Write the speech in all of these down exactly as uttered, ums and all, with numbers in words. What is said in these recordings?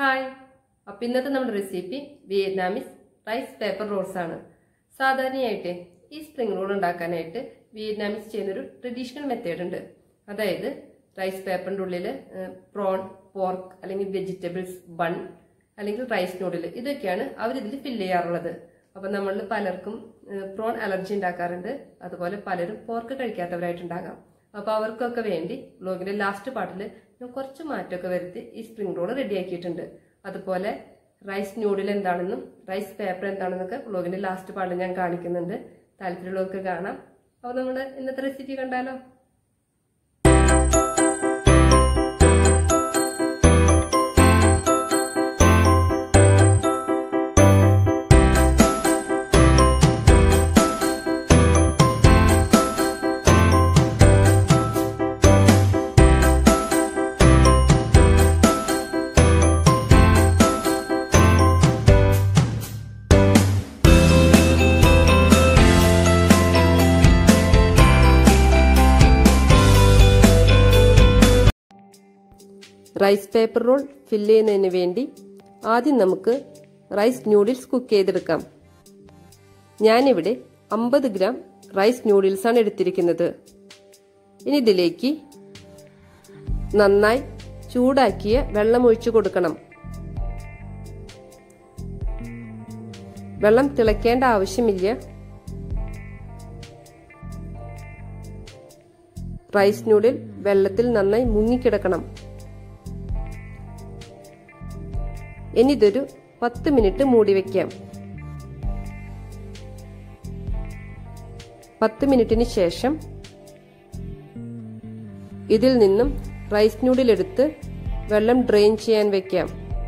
Hi, അപ്പോൾ ഇന്നത്തെ നമ്മുടെ recipe Vietnamese rice paper rolls ആണ്. സാധാരണയായിട്ട് ഈ സ്പ്രിംഗ് റോൾ ഉണ്ടാക്കാനായിട്ട് വിയറ്റ്നാമീസ് ചെയ്യുന്നൊരു ട്രഡീഷണൽ മെത്തേഡ് ഉണ്ട്. അതായത് റൈസ് പേപ്പറിൻ്റെ ഉള്ളിൽ പ്രോൺ, പോർക്ക് അല്ലെങ്കിൽ വെജിറ്റബിൾസ്, ബൺ അല്ലെങ്കിൽ റൈസ് നൂഡിൽ ഇതൊക്കെയാണ് അവരിതിൽ ഫില്ല് ചെയ്യാറുള്ളത്. അപ്പം നമ്മളിൽ പലർക്കും പ്രോൺ അലർജി ഉണ്ടാക്കാറുണ്ട്, അതുപോലെ പലരും പോർക്ക് കഴിക്കാത്തവരായിട്ടുണ്ടാകാം. അപ്പോൾ അവർക്കൊക്കെ വേണ്ടി വ്ലോഗിന്റെ ലാസ്റ്റ് പാർട്ടിൽ ഞാൻ കുറച്ച് മാറ്റമൊക്കെ വരുത്തി ഈ സ്പ്രിംഗ് റോൾ റെഡിയാക്കിയിട്ടുണ്ട്. അതുപോലെ റൈസ് നൂഡിൽ എന്താണെന്നും റൈസ് പേപ്പർ എന്താണെന്നൊക്കെ വ്ലോഗിന്റെ ലാസ്റ്റ് പാർട്ടിൽ ഞാൻ കാണിക്കുന്നുണ്ട്. താല്പര്യമുള്ളവർക്ക് കാണാം. അപ്പോൾ നമ്മുടെ ഇന്നത്തെ റെസിപ്പി കണ്ടാലോ? റൈസ് പേപ്പർ റോൾ ഫില്ല് ചെയ്യുന്നതിന് വേണ്ടി ആദ്യം നമുക്ക് റൈസ് നൂഡിൽസ് കുക്ക് ചെയ്തെടുക്കാം. ഞാനിവിടെ അമ്പത് ഗ്രാം റൈസ് നൂഡിൽസ് ആണ് എടുത്തിരിക്കുന്നത്. ഇനി ഇതിലേക്ക് നന്നായി ചൂടാക്കിയ വെള്ളം ഒഴിച്ചു കൊടുക്കണം. വെള്ളം തിളയ്ക്കേണ്ട ആവശ്യമില്ല. റൈസ് നൂഡിൽ വെള്ളത്തിൽ നന്നായി മുങ്ങിക്കിടക്കണം. ഇനി ഇതൊരു പത്ത് മിനിറ്റ് മൂടി വെക്കാം. പത്ത് മിനിറ്റിന് ശേഷം ഇതിൽ നിന്നും റൈസ് നൂഡിൽ എടുത്ത് വെള്ളം ഡ്രെയിൻ ചെയ്യാൻ വെക്കാം.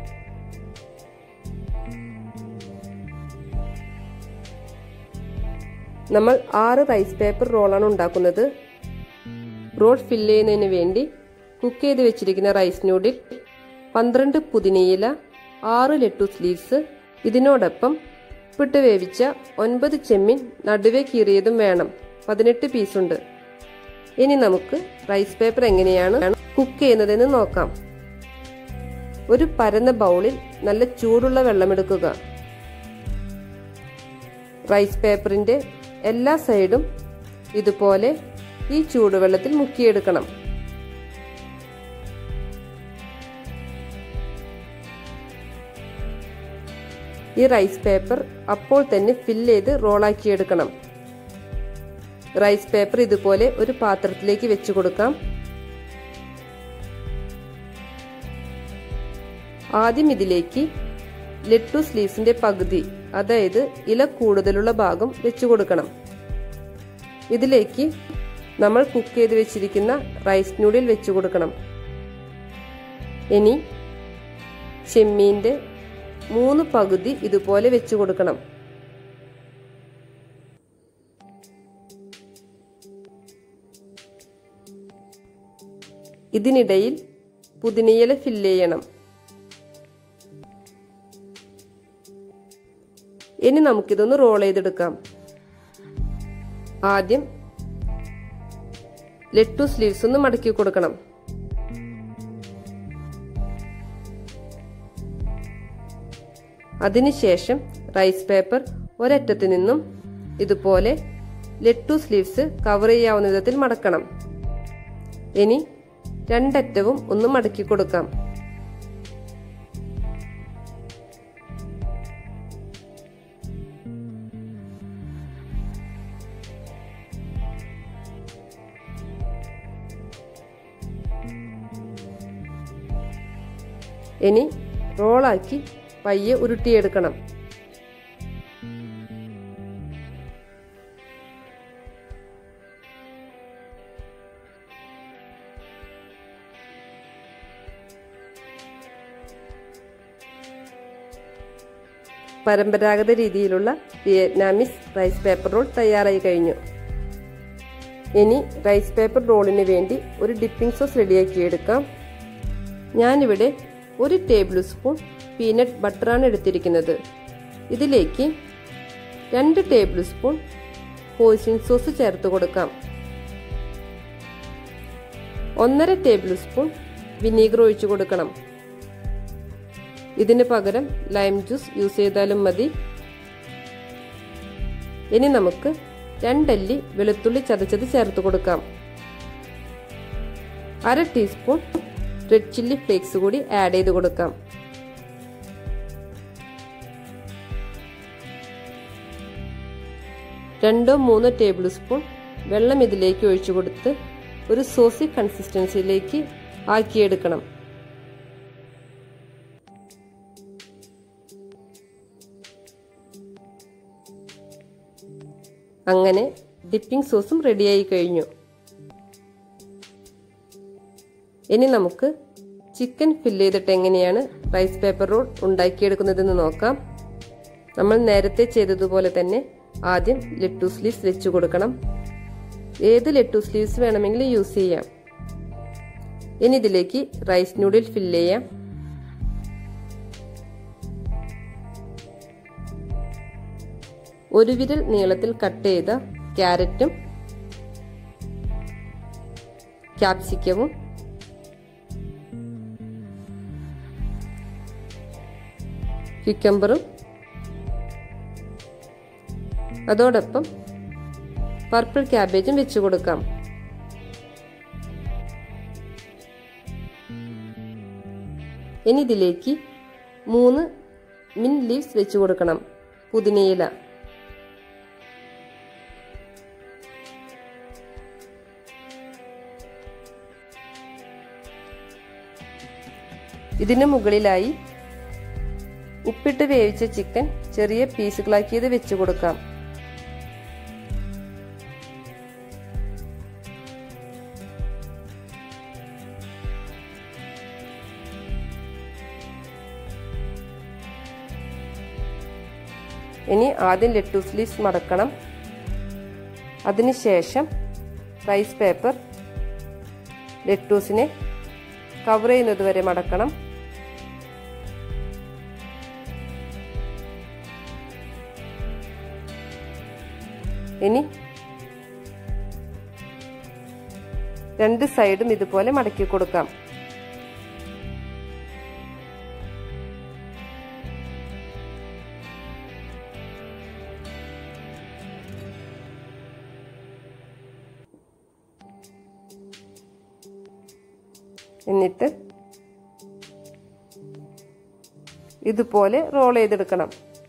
നമ്മൾ ആറ് റൈസ് പേപ്പർ റോളാണ് ഉണ്ടാക്കുന്നത്. റോൾ ഫില്ല് ചെയ്യുന്നതിന് വേണ്ടി കുക്ക് ചെയ്ത് വെച്ചിരിക്കുന്ന റൈസ് നൂഡിൽ, പന്ത്രണ്ട് പുതിനയില, ആറ് ലെറ്റൂസ് ലീവ്സ്, ഇതിനോടൊപ്പം ഉപ്പിട്ട് വേവിച്ച ഒൻപത് ചെമ്മീൻ നടുവേ കീറിയതും വേണം. പതിനെട്ട് പീസുണ്ട്. ഇനി നമുക്ക് റൈസ് പേപ്പർ എങ്ങനെയാണ് കുക്ക് ചെയ്യുന്നതെന്ന് നോക്കാം. ഒരു പരന്ന ബൗളിൽ നല്ല ചൂടുള്ള വെള്ളമെടുക്കുക. റൈസ് പേപ്പറിന്റെ എല്ലാ സൈഡും ഇതുപോലെ ഈ ചൂടുവെള്ളത്തിൽ മുക്കിയെടുക്കണം. ഈ റൈസ് പേപ്പർ അപ്പോൾ തന്നെ ഫില്ല് ചെയ്ത് റോളാക്കിയെടുക്കണം. റൈസ് പേപ്പർ ഇതുപോലെ ഒരു പാത്രത്തിലേക്ക് വെച്ചു കൊടുക്കാം. ആദ്യം ഇതിലേക്ക് ലെറ്റൂസ് ലീവ്സിന്റെ പകുതി, അതായത് ഇല കൂടുതലുള്ള ഭാഗം വെച്ചു കൊടുക്കണം. ഇതിലേക്ക് നമ്മൾ കുക്ക് ചെയ്ത് വെച്ചിരിക്കുന്ന റൈസ് നൂഡിൽ വെച്ചു കൊടുക്കണം. ഇനി ചെമ്മീന്റെ മൂന്ന് പകുതി ഇതുപോലെ വെച്ചു കൊടുക്കണം. ഇതിനിടയിൽ പുതിനയില ഫില്ല് ചെയ്യണം. ഇനി നമുക്കിതൊന്ന് റോൾ ചെയ്തെടുക്കാം. ആദ്യം ലെറ്റൂസ് ലീവ്സ് ഒന്ന് മടക്കി കൊടുക്കണം. അതിനുശേഷം റൈസ് പേപ്പർ ഒരറ്റത്ത് നിന്നും ഇതുപോലെ ലെറ്റൂസ് ലീവ്സ് കവർ ചെയ്യാവുന്ന വിധത്തിൽ മടക്കണം. ഇനി രണ്ടറ്റവും ഒന്ന് മടക്കി കൊടുക്കാം. ഇനി റോളാക്കി പയ്യെ ഉരുട്ടിയെടുക്കണം. പരമ്പരാഗത രീതിയിലുള്ള വിയറ്റ്നാമീസ് റൈസ് പേപ്പർ റോൾ തയ്യാറായി കഴിഞ്ഞു. ഇനി റൈസ് പേപ്പർ റോളിന് വേണ്ടി ഒരു ഡിപ്പിംഗ് സോസ് റെഡിയാക്കിയെടുക്കാം. ഞാനിവിടെ ഒരു ടേബിൾ സ്പൂൺ പീനട്ട് ബട്ടറാണ് എടുത്തിരിക്കുന്നത്. ഇതിലേക്ക് രണ്ട് ടേബിൾ സ്പൂൺ ഹോയിസിൻ സോസ് ചേർത്ത് കൊടുക്കാം. ഒന്നര ടേബിൾ സ്പൂൺ വിനീഗർ ഒഴിച്ചു കൊടുക്കണം. ഇതിന് പകരം ലൈം ജ്യൂസ് യൂസ് ചെയ്താലും മതി. ഇനി നമുക്ക് രണ്ടല്ലി വെളുത്തുള്ളി ചതച്ചത് ചേർത്ത് കൊടുക്കാം. അര ടീസ്പൂൺ റെഡ് ചില്ലി ഫ്ലേക്സ് കൂടി ആഡ് ചെയ്ത് കൊടുക്കാം. രണ്ടോ മൂന്നോ ടേബിൾ സ്പൂൺ വെള്ളം ഇതിലേക്ക് ഒഴിച്ചു കൊടുത്ത് ഒരു സോസി കൺസിസ്റ്റൻസിയിലേക്ക് ആക്കിയെടുക്കണം. അങ്ങനെ ഡിപ്പിംഗ് സോസും റെഡിയായി കഴിഞ്ഞു. ഇനി നമുക്ക് ചിക്കൻ ഫില്ല് ചെയ്തിട്ട് എങ്ങനെയാണ് റൈസ് പേപ്പർ റോൾ ഉണ്ടാക്കിയെടുക്കുന്നതെന്ന് നോക്കാം. നമ്മൾ നേരത്തെ ചെയ്തതുപോലെ തന്നെ ആദ്യം ലെറ്റൂസ് ലീവ്സ് വെച്ച് കൊടുക്കണം. ഏത് ലെറ്റൂസ് ലീവ്സ് വേണമെങ്കിലും യൂസ് ചെയ്യാം. ഇനി ഇതിലേക്ക് റൈസ് നൂഡിൽ ഫില്ല് ചെയ്യാം. ഒരു വിരൽ നീളത്തിൽ കട്ട് ചെയ്ത ക്യാരറ്റും ക്യാപ്സിക്കവും ക്യുക്കമ്പറും അതോടൊപ്പം പർപ്പിൾ ക്യാബേജും വെച്ച് കൊടുക്കാം. ഇനി ഇതിലേക്ക് മൂന്ന് മിന്റ് ലീവ്സ് വെച്ച് കൊടുക്കണം. പുതിനയില. ഇതിന് മുകളിലായി ഉപ്പിട്ട് വേവിച്ച ചിക്കൻ ചെറിയ പീസുകളാക്കിയത് വെച്ച് കൊടുക്കാം. ഇനി ആദ്യം ലെറ്റൂസ് ലീവ്സ് മടക്കണം. അതിനുശേഷം റൈസ് പേപ്പർ ലെറ്റൂസിനെ കവർ ചെയ്യുന്നത് വരെ മടക്കണം. ഇനി രണ്ട് സൈഡും ഇതുപോലെ മടക്കി കൊടുക്കാം. എന്നിട്ട് ഇതുപോലെ റോൾ ചെയ്തെടുക്കണം.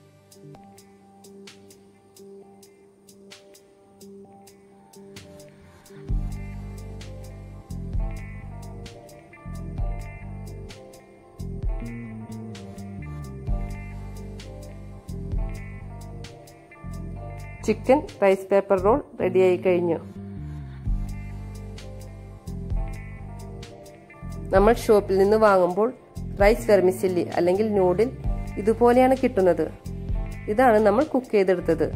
ചിക്കൻ റൈസ് പേപ്പർ റോൾ റെഡിയായി കഴിഞ്ഞു. നമ്മൾ ഷോപ്പിൽ നിന്ന് വാങ്ങുമ്പോൾ റൈസ് വെർമിസെല്ലി അല്ലെങ്കിൽ നൂഡിൽ ഇതുപോലെയാണ് കിട്ടുന്നത്. ഇതാണ് നമ്മൾ കുക്ക് ചെയ്തെടുത്തത്.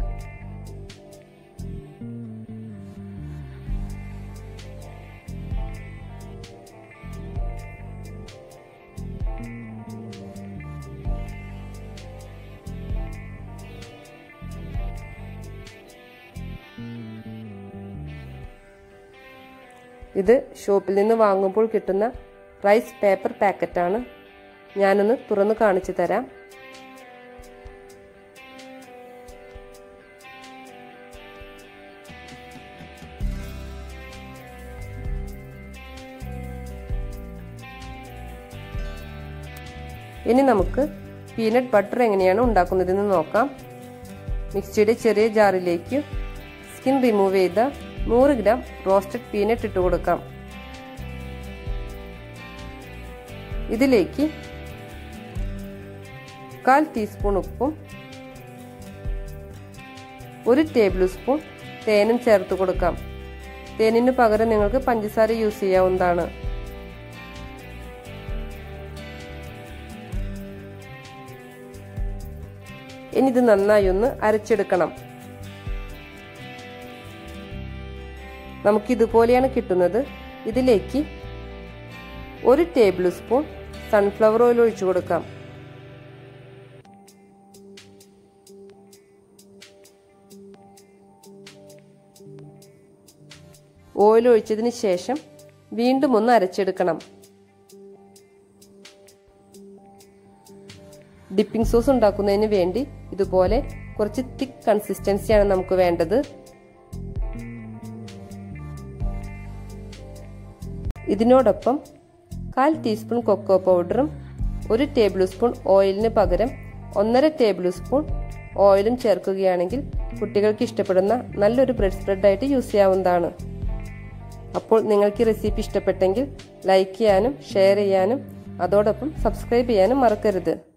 ഇത് ഷോപ്പിൽ നിന്ന് വാങ്ങുമ്പോൾ കിട്ടുന്ന റൈസ് പേപ്പർ പാക്കറ്റാണ്. ഞാനൊന്ന് തുറന്നു കാണിച്ചു തരാം. ഇനി നമുക്ക് പീനട്ട് ബട്ടർ എങ്ങനെയാണ് ഉണ്ടാക്കുന്നതെന്ന് നോക്കാം. മിക്സിയുടെ ചെറിയ ജാറിലേക്ക് സ്കിൻ റിമൂവ് ചെയ്ത നൂറ് ഗ്രാം റോസ്റ്റഡ് പീനട്ട് ഇട്ട് കൊടുക്കാം. ഇതിലേക്ക് കാൽ ടീസ്പൂൺ ഉപ്പും ഒരു ടേബിൾ സ്പൂൺ തേനും ചേർത്ത് കൊടുക്കാം. തേനിന് പകരം നിങ്ങൾക്ക് പഞ്ചസാര യൂസ് ചെയ്യാവുന്നതാണ്. ഇനി ഇത് നന്നായി ഒന്ന് അരച്ചെടുക്കണം. നമുക്കിതുപോലെയാണ് കിട്ടുന്നത്. ഇതിലേക്ക് ഒരു ടേബിൾ സ്പൂൺ സൺഫ്ലവർ ഓയിൽ ഒഴിച്ചു കൊടുക്കാം. ഓയിൽ ഒഴിച്ചതിന് ശേഷം വീണ്ടും ഒന്ന് അരച്ചെടുക്കണം. ഡിപ്പിംഗ് സോസ് ഉണ്ടാക്കുന്നതിന് വേണ്ടി ഇതുപോലെ കുറച്ച് തിക്ക് കൺസിസ്റ്റൻസിയാണ് നമുക്ക് വേണ്ടത്. ഇതിനോടൊപ്പം കാൽ ടീസ്പൂൺ കൊക്കോ പൗഡറും ഒരു ടേബിൾ സ്പൂൺ ഓയിലിന് പകരം ഒന്നര ടേബിൾ സ്പൂൺ ഓയിലും ചേർക്കുകയാണെങ്കിൽ കുട്ടികൾക്ക് ഇഷ്ടപ്പെടുന്ന നല്ലൊരു ബ്രെഡ് സ്പ്രെഡായിട്ട് യൂസ് ചെയ്യാവുന്നതാണ്. അപ്പോൾ നിങ്ങൾക്ക് ഈ റെസിപ്പി ഇഷ്ടപ്പെട്ടെങ്കിൽ ലൈക്ക് ചെയ്യാനും ഷെയർ ചെയ്യാനും അതോടൊപ്പം സബ്സ്ക്രൈബ് ചെയ്യാനും മറക്കരുത്.